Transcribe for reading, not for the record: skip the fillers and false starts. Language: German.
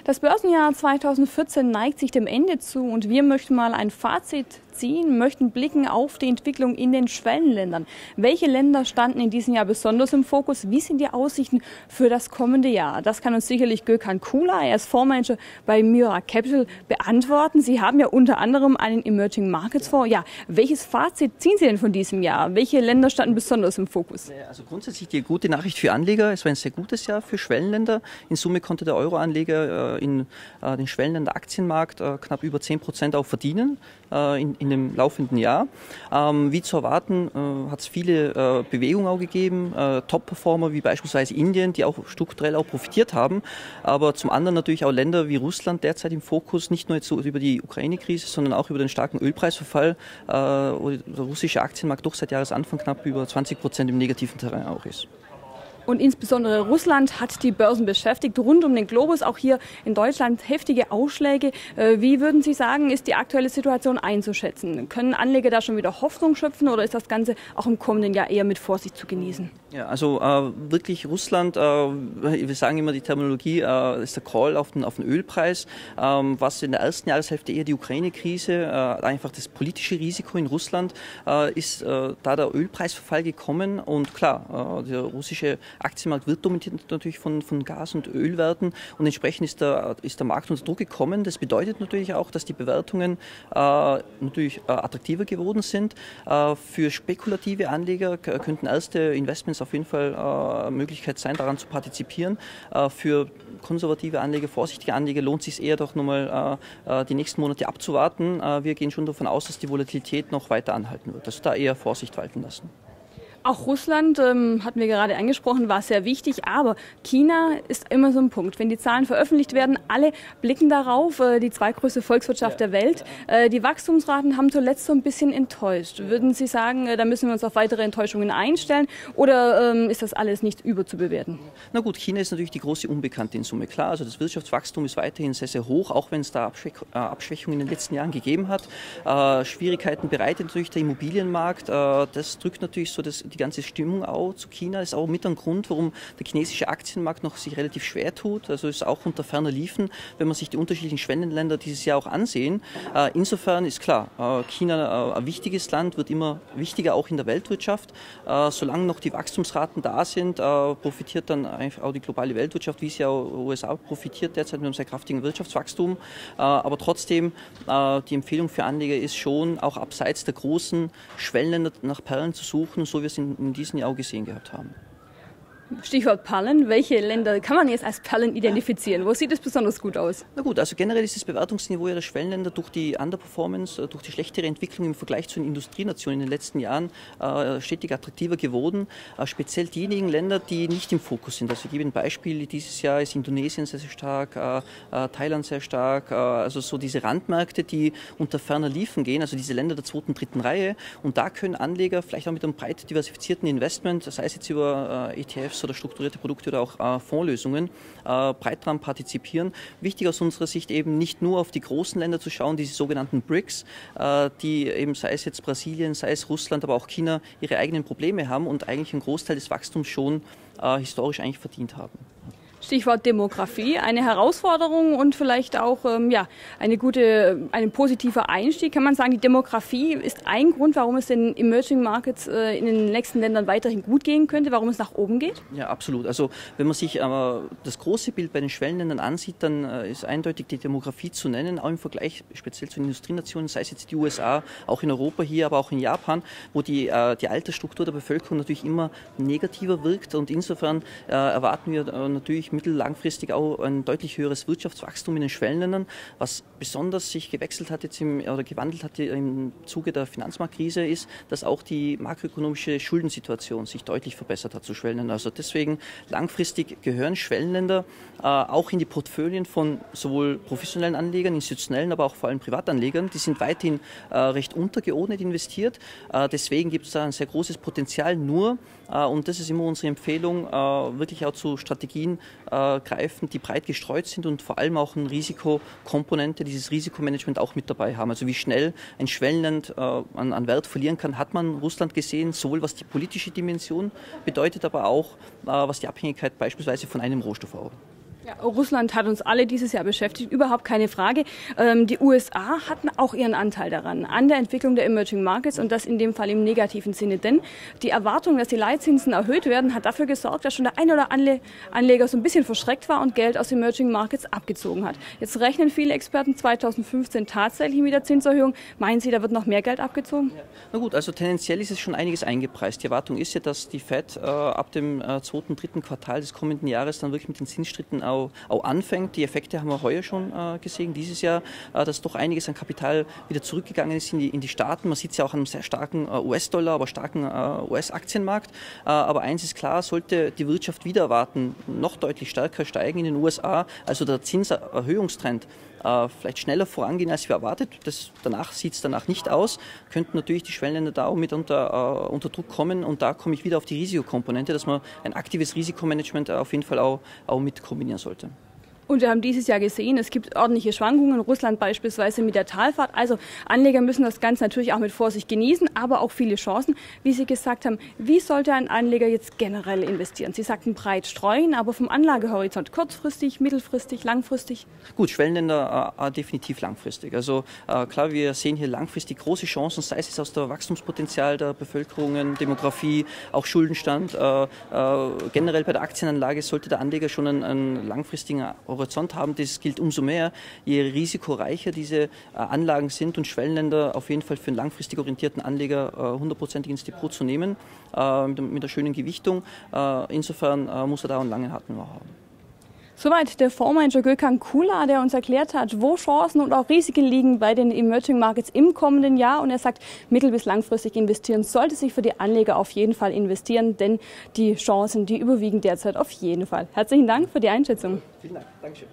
Das Börsenjahr 2014 neigt sich dem Ende zu und wir möchten mal ein Fazit ziehen, möchten blicken auf die Entwicklung in den Schwellenländern. Welche Länder standen in diesem Jahr besonders im Fokus? Wie sind die Aussichten für das kommende Jahr? Das kann uns sicherlich Gökhan Kula, er ist Fondsmanager bei Mira Capital, beantworten. Sie haben ja unter anderem einen Emerging Markets Fonds. Ja, welches Fazit ziehen Sie denn von diesem Jahr? Welche Länder standen besonders im Fokus? Also grundsätzlich die gute Nachricht für Anleger. Es war ein sehr gutes Jahr für Schwellenländer. In Summe konnte der Euro-Anleger in den Schwellenländer Aktienmarkt knapp über 10% auch verdienen in dem laufenden Jahr. Wie zu erwarten, hat es viele Bewegungen auch gegeben, Top-Performer wie beispielsweise Indien, die auch strukturell auch profitiert haben, aber zum anderen natürlich auch Länder wie Russland derzeit im Fokus, nicht nur jetzt so über die Ukraine-Krise, sondern auch über den starken Ölpreisverfall, wo der russische Aktienmarkt doch seit Jahresanfang knapp über 20% im negativen Terrain auch ist. Und insbesondere Russland hat die Börsen beschäftigt, rund um den Globus, auch hier in Deutschland heftige Ausschläge. Wie würden Sie sagen, ist die aktuelle Situation einzuschätzen? Können Anleger da schon wieder Hoffnung schöpfen oder ist das Ganze auch im kommenden Jahr eher mit Vorsicht zu genießen? Ja, also wirklich Russland, wir sagen immer die Terminologie, ist der Call auf den Ölpreis, was in der ersten Jahreshälfte eher die Ukraine-Krise, einfach das politische Risiko in Russland, ist da der Ölpreisverfall gekommen und klar, der russische Aktienmarkt wird dominiert natürlich von Gas- und Ölwerten und entsprechend ist der Markt unter Druck gekommen. Das bedeutet natürlich auch, dass die Bewertungen natürlich attraktiver geworden sind. Für spekulative Anleger könnten erste Investments auf jeden Fall eine Möglichkeit sein, daran zu partizipieren. Für konservative Anleger, vorsichtige Anleger lohnt es sich eher doch nochmal die nächsten Monate abzuwarten. Wir gehen schon davon aus, dass die Volatilität noch weiter anhalten wird. Also da eher Vorsicht walten lassen. Auch Russland, hatten wir gerade angesprochen, war sehr wichtig, aber China ist immer so ein Punkt. Wenn die Zahlen veröffentlicht werden, alle blicken darauf, die zweitgrößte Volkswirtschaft der Welt. Die Wachstumsraten haben zuletzt so ein bisschen enttäuscht. Würden Sie sagen, da müssen wir uns auf weitere Enttäuschungen einstellen oder ist das alles nicht überzubewerten? Na gut, China ist natürlich die große Unbekannte in Summe. Klar, also das Wirtschaftswachstum ist weiterhin sehr, sehr hoch, auch wenn es da Abschwächungen in den letzten Jahren gegeben hat. Schwierigkeiten bereitet natürlich der Immobilienmarkt. Das drückt natürlich so die ganze Stimmung auch zu China. Das ist auch mit ein Grund, warum der chinesische Aktienmarkt noch sich relativ schwer tut. Also ist auch unter ferner Liefen, wenn man sich die unterschiedlichen Schwellenländer dieses Jahr auch ansehen. Insofern ist klar, China ein wichtiges Land, wird immer wichtiger auch in der Weltwirtschaft. Solange noch die Wachstumsraten da sind, profitiert dann einfach auch die globale Weltwirtschaft, wie es ja USA profitiert derzeit mit einem sehr kräftigen Wirtschaftswachstum. Aber trotzdem, die Empfehlung für Anleger ist schon, auch abseits der großen Schwellenländer nach Perlen zu suchen, so wie es in diesem Jahr auch gesehen gehabt haben. Stichwort Perlen. Welche Länder kann man jetzt als Perlen identifizieren? Wo sieht es besonders gut aus? Na gut, also generell ist das Bewertungsniveau der Schwellenländer durch die Underperformance, durch die schlechtere Entwicklung im Vergleich zu den Industrienationen in den letzten Jahren stetig attraktiver geworden. Speziell diejenigen Länder, die nicht im Fokus sind. Also ich gebe ein Beispiel, dieses Jahr ist Indonesien sehr, sehr stark, Thailand sehr stark, also so diese Randmärkte, die unter ferner Liefen gehen, also diese Länder der zweiten, dritten Reihe. Und da können Anleger vielleicht auch mit einem breit diversifizierten Investment, sei es jetzt über ETFs oder strukturierte Produkte oder auch Fondslösungen, breit daran partizipieren. Wichtig aus unserer Sicht eben nicht nur auf die großen Länder zu schauen, diese sogenannten BRICS, die eben, sei es jetzt Brasilien, sei es Russland, aber auch China, ihre eigenen Probleme haben und eigentlich einen Großteil des Wachstums schon historisch eigentlich verdient haben. Stichwort Demografie, eine Herausforderung und vielleicht auch ein positiver Einstieg. Kann man sagen, die Demografie ist ein Grund, warum es den Emerging Markets in den nächsten Ländern weiterhin gut gehen könnte, warum es nach oben geht? Ja, absolut. Also wenn man sich das große Bild bei den Schwellenländern ansieht, dann ist eindeutig die Demografie zu nennen, auch im Vergleich speziell zu den Industrienationen, sei es jetzt die USA, auch in Europa hier, aber auch in Japan, wo die Altersstruktur der Bevölkerung natürlich immer negativer wirkt und insofern erwarten wir natürlich mittel-langfristig auch ein deutlich höheres Wirtschaftswachstum in den Schwellenländern. Was besonders sich gewandelt hat im Zuge der Finanzmarktkrise ist, dass auch die makroökonomische Schuldensituation sich deutlich verbessert hat zu Schwellenländern. Also deswegen langfristig gehören Schwellenländer auch in die Portfolien von sowohl professionellen Anlegern, institutionellen, aber auch vor allem Privatanlegern. Die sind weiterhin recht untergeordnet investiert. Deswegen gibt es da ein sehr großes Potenzial nur, und das ist immer unsere Empfehlung, wirklich auch zu Strategien greifen, die breit gestreut sind und vor allem auch eine Risikokomponente, dieses Risikomanagement auch mit dabei haben. Also wie schnell ein Schwellenland an Wert verlieren kann, hat man Russland gesehen, sowohl was die politische Dimension bedeutet, aber auch was die Abhängigkeit beispielsweise von einem Rohstoff auch. Ja, Russland hat uns alle dieses Jahr beschäftigt, überhaupt keine Frage. Die USA hatten auch ihren Anteil daran, an der Entwicklung der Emerging Markets und das in dem Fall im negativen Sinne. Denn die Erwartung, dass die Leitzinsen erhöht werden, hat dafür gesorgt, dass schon der ein oder andere Anleger so ein bisschen verschreckt war und Geld aus Emerging Markets abgezogen hat. Jetzt rechnen viele Experten 2015 tatsächlich mit der Zinserhöhung. Meinen Sie, da wird noch mehr Geld abgezogen? Ja. Na gut, also tendenziell ist es schon einiges eingepreist. Die Erwartung ist ja, dass die Fed ab dem zweiten, dritten Quartal des kommenden Jahres dann wirklich mit den Zinsschritten auch anfängt. Die Effekte haben wir heuer schon gesehen, dieses Jahr, dass doch einiges an Kapital wieder zurückgegangen ist in die Staaten. Man sieht es ja auch an einem sehr starken US-Dollar, aber starken US-Aktienmarkt. Aber eins ist klar, sollte die Wirtschaft wieder erwarten, noch deutlich stärker steigen in den USA, also der Zinserhöhungstrend vielleicht schneller vorangehen, als wir erwartet. Danach sieht es danach nicht aus, könnten natürlich die Schwellenländer da auch mit unter Druck kommen. Und da komme ich wieder auf die Risikokomponente, dass man ein aktives Risikomanagement auf jeden Fall auch mit kombinieren sollte. Und wir haben dieses Jahr gesehen, es gibt ordentliche Schwankungen, Russland beispielsweise mit der Talfahrt. Also Anleger müssen das Ganze natürlich auch mit Vorsicht genießen, aber auch viele Chancen. Wie Sie gesagt haben, wie sollte ein Anleger jetzt generell investieren? Sie sagten breit streuen, aber vom Anlagehorizont kurzfristig, mittelfristig, langfristig? Gut, Schwellenländer definitiv langfristig. Also klar, wir sehen hier langfristig große Chancen, sei es aus der Wachstumspotenzial der Bevölkerungen, Demografie, auch Schuldenstand. Generell bei der Aktienanlage sollte der Anleger schon einen langfristigen Horizont haben. Das gilt umso mehr, je risikoreicher diese Anlagen sind und Schwellenländer auf jeden Fall für einen langfristig orientierten Anleger 100% ins Depot zu nehmen, mit einer schönen Gewichtung. Insofern muss er da einen langen Atem haben. Soweit der Fondsmanager Gökhan Kula, der uns erklärt hat, wo Chancen und auch Risiken liegen bei den Emerging Markets im kommenden Jahr. Und er sagt, mittel- bis langfristig investieren sollte sich für die Anleger auf jeden Fall investieren, denn die Chancen, die überwiegen derzeit auf jeden Fall. Herzlichen Dank für die Einschätzung. Vielen Dank. Dankeschön.